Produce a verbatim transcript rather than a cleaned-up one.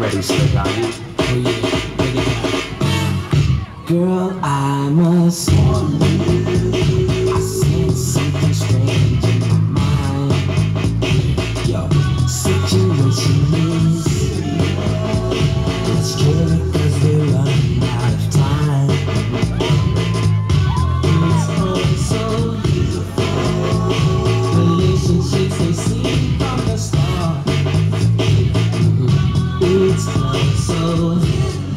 pretty slick on you. Oh yeah, break it down. Girl, I must warn you, I sense something strange in my mind. Yo, situation is, it's tricky cause we're running out of time. It's all so beautiful, relationships they seem from the start. It's all so